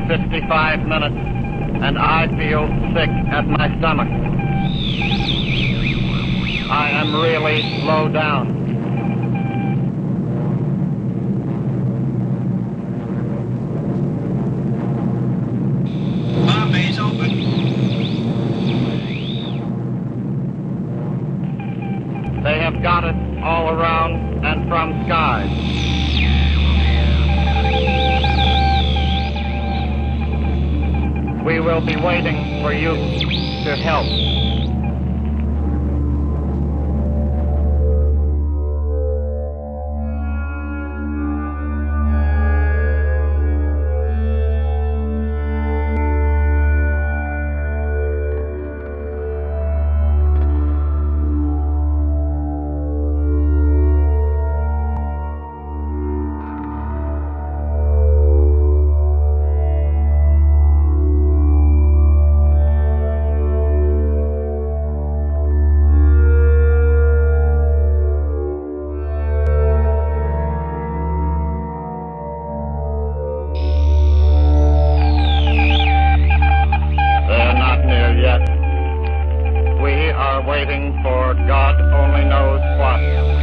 55 minutes, and I feel sick at my stomach. I am really low down. Bomb bay's open. They have got us all around and from skies. We will be waiting for you to help. Waiting for God only knows what.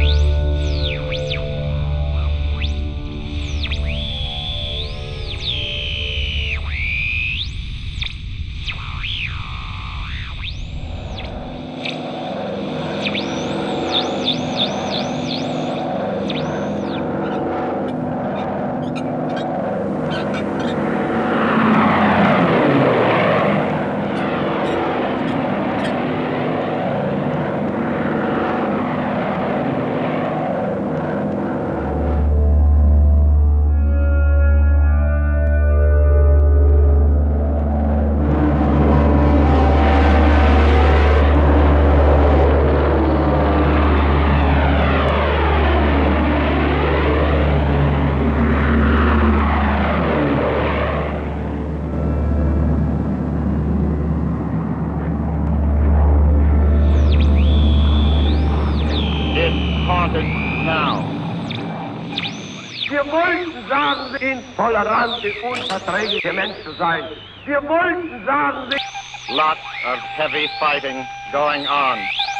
Wir wollten, sagen Sie, intolerante, unverträgliche Menschen sein. Wir wollten, sagen Sie... Lots of heavy fighting going on.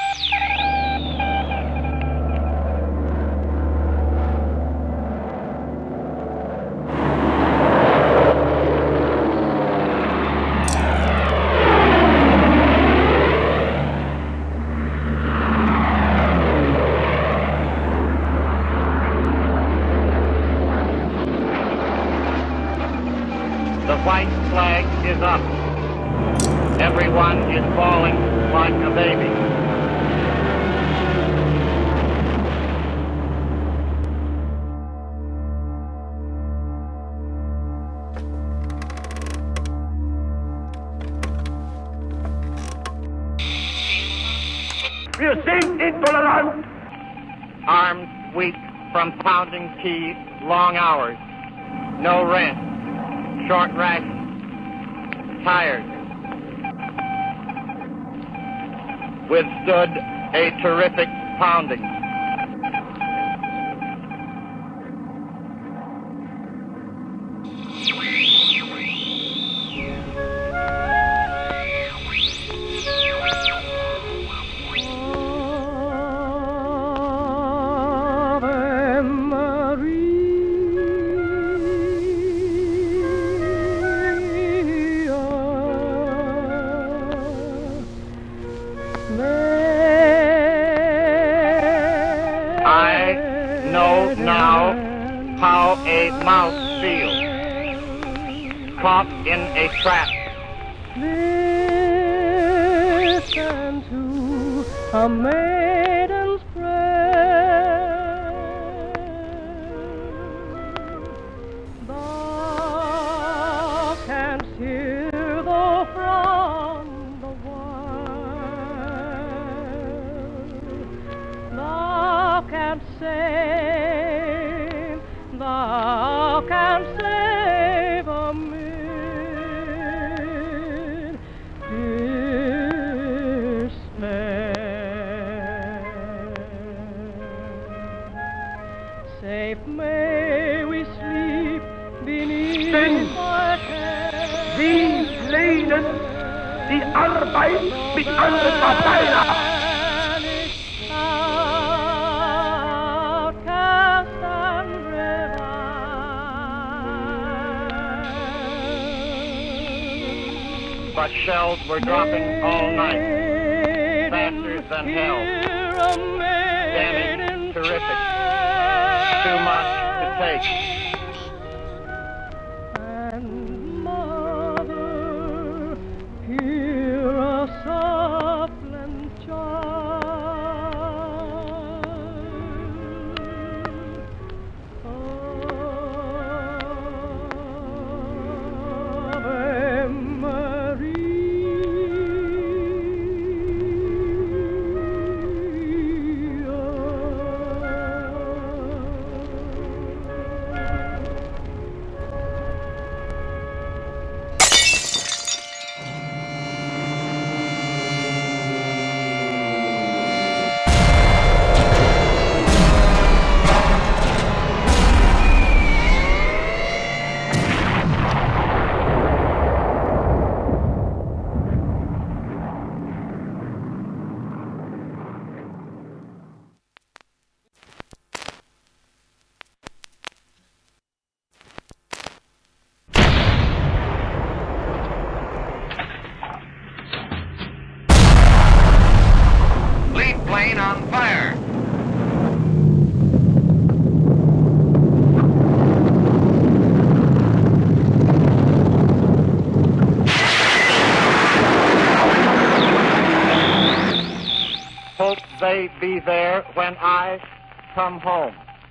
The white flag is up. Everyone is falling like a baby. Wir sind intolerant. Arms weak from pounding keys, long hours. No rest. Short rations. Tired. Withstood a terrific pounding. I know now how a mouse feels, caught in a trap. Listen to a maiden's prayer. Thou canst hear the from the wild. Thou canst save, thou canst save a mid despair. Safe may we sleep beneath my care. Sie lehnen die Arbeit mit anderen Parteien ab. But shells were dropping all night, faster than hell. Damage terrific. Too much to take. And mother, hear a soft Lead plane on fire. Hope they be there when I come home.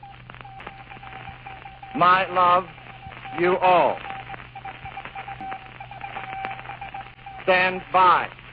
My love, you all. Stand by.